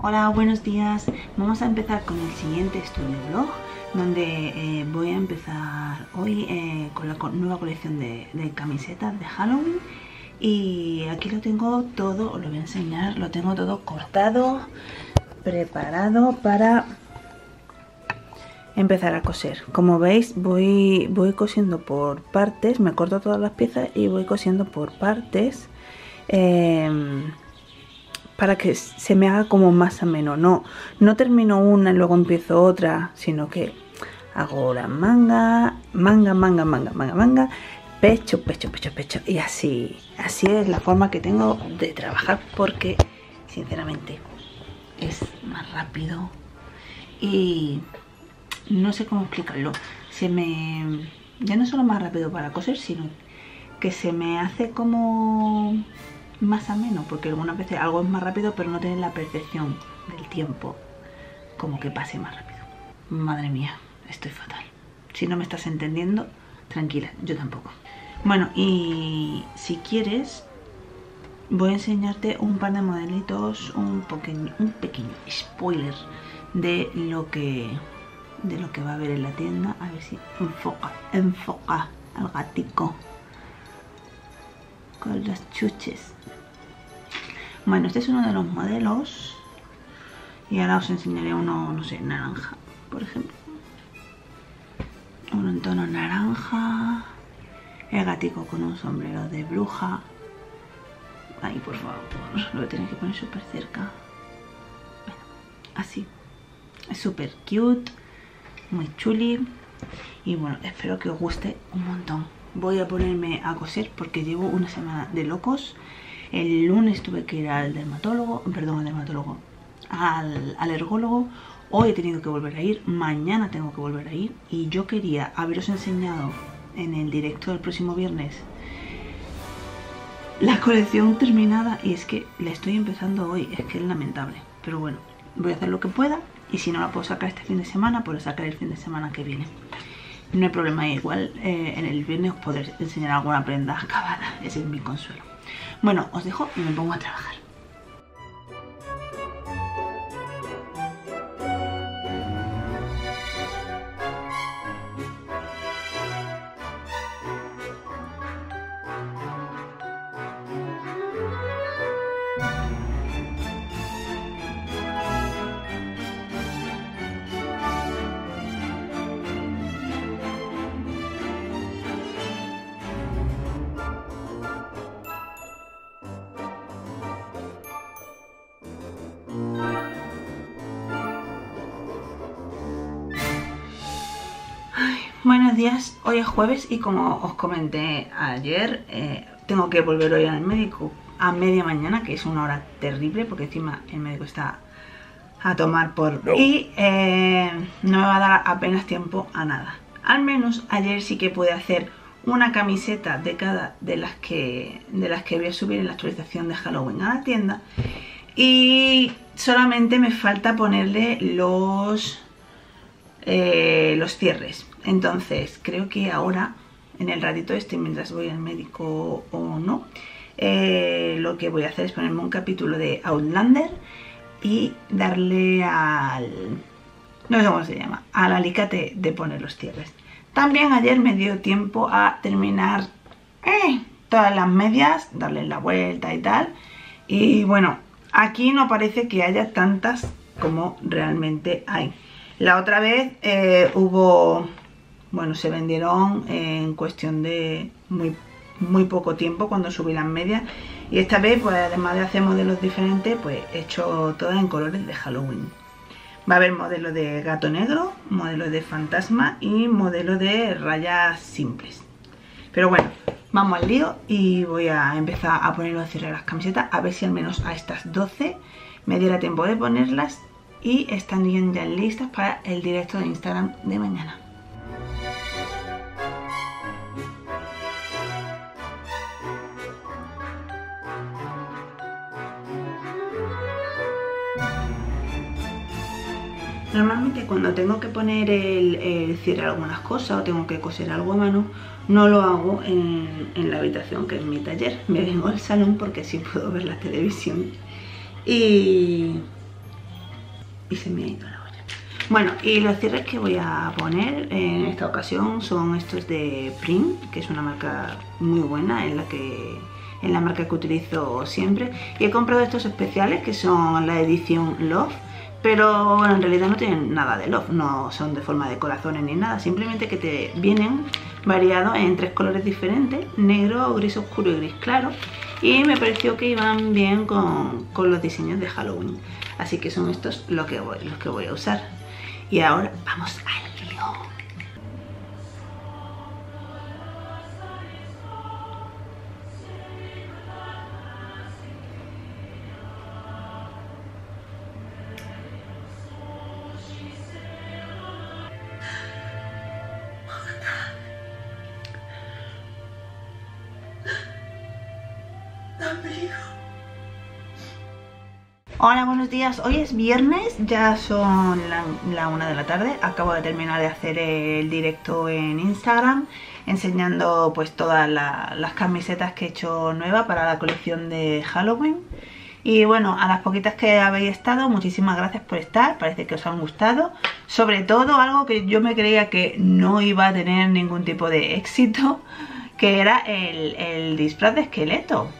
Hola, buenos días. Vamos a empezar con el siguiente estudio blog, donde voy a empezar hoy con la nueva colección de camisetas de Halloween. Y aquí lo tengo todo, os lo voy a enseñar, lo tengo todo cortado, preparado para empezar a coser. Como veis, voy cosiendo por partes, me corto todas las piezas y voy cosiendo por partes. Para que se me haga como más ameno. No termino una y luego empiezo otra, sino que hago la manga, pecho, y así es la forma que tengo de trabajar, porque sinceramente es más rápido y no sé cómo explicarlo. Ya no solo más rápido para coser, sino que se me hace como más ameno, porque algunas veces algo es más rápido pero no tienes la percepción del tiempo, como que pase más rápido. Madre mía, estoy fatal. Si no me estás entendiendo, tranquila, yo tampoco. Bueno, y si quieres voy a enseñarte un par de modelitos, un pequeño spoiler de lo que va a haber en la tienda. A ver si enfoca al gatico con las chuches. Bueno, este es uno de los modelos y ahora os enseñaré uno, no sé, naranja, por ejemplo. Uno en tono naranja, el gatico con un sombrero de bruja. Ay, por favor, lo voy a tener que poner súper cerca. Bueno, así, es súper cute, muy chuli. Y bueno, espero que os guste un montón. Voy a ponerme a coser porque llevo una semana de locos. El lunes tuve que ir al al ergólogo. Hoy he tenido que volver a ir, mañana tengo que volver a ir. Y yo quería haberos enseñado en el directo del próximo viernes la colección terminada, y es que la estoy empezando hoy, es que es lamentable. Pero bueno, voy a hacer lo que pueda, y si no la puedo sacar este fin de semana, pues la sacaré el fin de semana que viene. No hay problema, igual en el viernes os podré enseñar alguna prenda acabada, ese es mi consuelo. Bueno, os dejo y me pongo a trabajar. Buenos días, hoy es jueves y como os comenté ayer, tengo que volver hoy al médico a media mañana, que es una hora terrible porque encima el médico está a tomar por... No. Y no me va a dar apenas tiempo a nada. Al menos ayer sí que pude hacer una camiseta de cada de las que voy a subir en la actualización de Halloween a la tienda, y solamente me falta ponerle los cierres. Entonces creo que ahora, en el ratito este, mientras voy al médico o no, lo que voy a hacer es ponerme un capítulo de Outlander y darle al... no sé cómo se llama, al alicate de poner los cierres. También ayer me dio tiempo a terminar todas las medias, darle la vuelta y tal. Y bueno, aquí no parece que haya tantas como realmente hay. La otra vez se vendieron en cuestión de muy poco tiempo cuando subí las medias. Y esta vez, pues además de hacer modelos diferentes, pues he hecho todas en colores de Halloween. Va a haber modelo de gato negro, modelo de fantasma y modelo de rayas simples. Pero bueno, vamos al lío y voy a empezar a poner los cierres de las camisetas, a ver si al menos a estas 12 me diera tiempo de ponerlas y están ya listas para el directo de Instagram de mañana. Normalmente cuando tengo que poner el cierre a algunas cosas o tengo que coser algo a mano, no lo hago en la habitación, que es mi taller. Me vengo al salón porque así puedo ver la televisión. Y y se me ha ido la olla. Bueno, y los cierres que voy a poner en esta ocasión son estos de Print, que es una marca muy buena, es la marca que utilizo siempre. Y he comprado estos especiales que son la edición Love, pero bueno, en realidad no tienen nada de Love, no son de forma de corazones ni nada, simplemente que te vienen variados en 3 colores diferentes, negro, gris oscuro y gris claro, y me pareció que iban bien con los diseños de Halloween, así que son estos los que voy a usar. Y ahora vamos al lío. Hola, buenos días. Hoy es viernes, ya son la 1 de la tarde. Acabo de terminar de hacer el directo en Instagram enseñando pues todas las camisetas que he hecho nuevas para la colección de Halloween. Y bueno, a las poquitas que habéis estado, muchísimas gracias por estar, parece que os han gustado. Sobre todo algo que yo me creía que no iba a tener ningún tipo de éxito, que era el disfraz de esqueleto.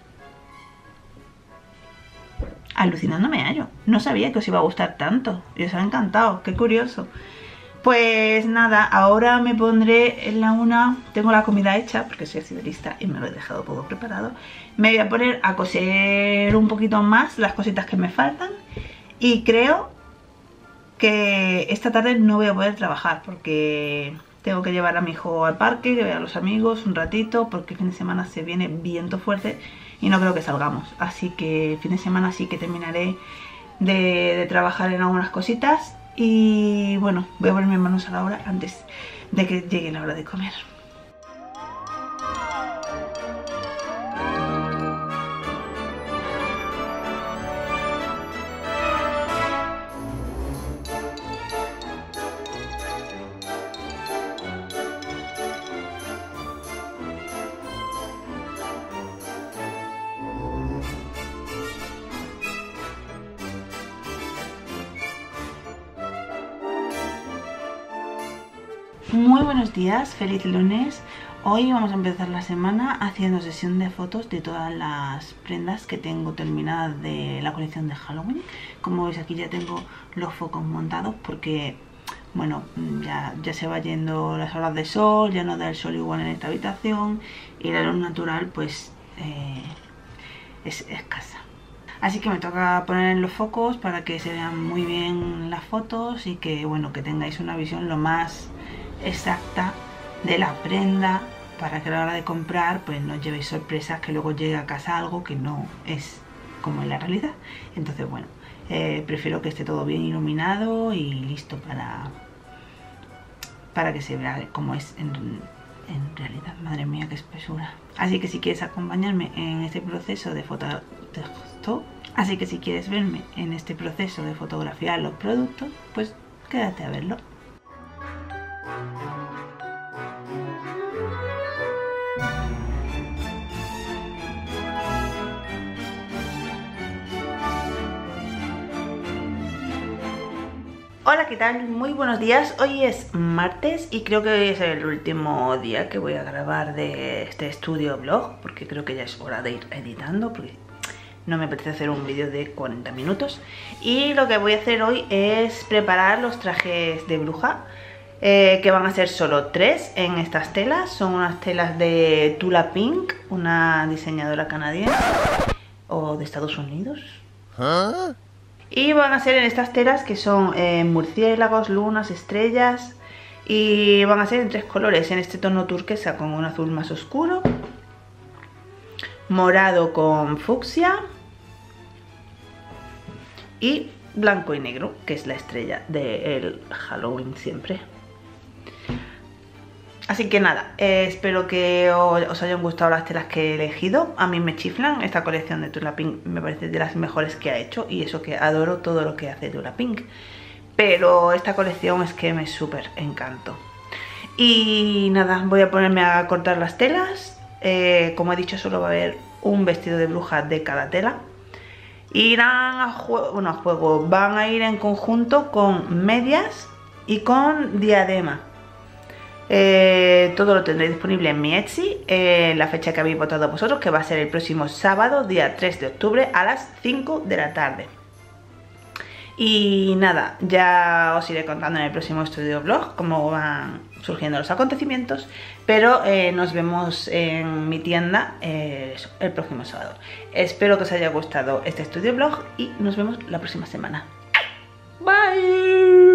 Alucinando me hallo, no sabía que os iba a gustar tanto y os ha encantado, qué curioso. Pues nada, ahora me pondré en la 1, tengo la comida hecha porque soy así de lista y me lo he dejado todo preparado. Me voy a poner a coser un poquito más las cositas que me faltan y creo que esta tarde no voy a poder trabajar porque tengo que llevar a mi hijo al parque, que vea a los amigos un ratito, porque el fin de semana se viene viento fuerte y no creo que salgamos. Así que el fin de semana sí que terminaré de trabajar en algunas cositas. Y bueno, voy a ponerme manos a la obra antes de que llegue la hora de comer. Muy buenos días, feliz lunes. Hoy vamos a empezar la semana haciendo sesión de fotos de todas las prendas que tengo terminadas de la colección de Halloween. Como veis aquí ya tengo los focos montados porque, bueno, ya se va yendo las horas de sol, ya no da el sol igual en esta habitación y la luz natural pues es escasa. Así que me toca poner los focos para que se vean muy bien las fotos y que, bueno, que tengáis una visión lo más exacta de la prenda para que a la hora de comprar pues no os llevéis sorpresas, que luego llegue a casa algo que no es como en la realidad. Entonces bueno, prefiero que esté todo bien iluminado y listo para que se vea como es en realidad. Madre mía, qué espesura. Así que si quieres acompañarme en este proceso de así que si quieres verme en este proceso de fotografiar los productos, pues quédate a verlo. Hola, ¿qué tal? Muy buenos días. Hoy es martes y creo que hoy es el último día que voy a grabar de este estudio vlog, porque creo que ya es hora de ir editando, porque no me apetece hacer un vídeo de 40 minutos. Y lo que voy a hacer hoy es preparar los trajes de bruja, que van a ser solo 3 en estas telas. Son unas telas de Tula Pink, una diseñadora canadiense o de Estados Unidos. ¿Ah? Y van a ser en estas telas que son murciélagos, lunas, estrellas. Y van a ser en 3 colores, en este tono turquesa con un azul más oscuro, morado con fucsia y blanco y negro, que es la estrella del Halloween siempre. Así que nada, espero que os hayan gustado las telas que he elegido. A mí me chiflan, esta colección de Tula Pink me parece de las mejores que ha hecho, y eso que adoro todo lo que hace Tula Pink, pero esta colección es que me súper encantó. Y nada, voy a ponerme a cortar las telas. Como he dicho, solo va a haber un vestido de bruja de cada tela. Irán a juego, van a ir en conjunto con medias y con diadema. Todo lo tendré disponible en mi Etsy, la fecha que habéis votado vosotros, que va a ser el próximo sábado, día 3 de octubre a las 5 de la tarde. Y nada, ya os iré contando en el próximo estudio vlog cómo van surgiendo los acontecimientos, pero nos vemos en mi tienda el próximo sábado. Espero que os haya gustado este estudio vlog y nos vemos la próxima semana. Bye.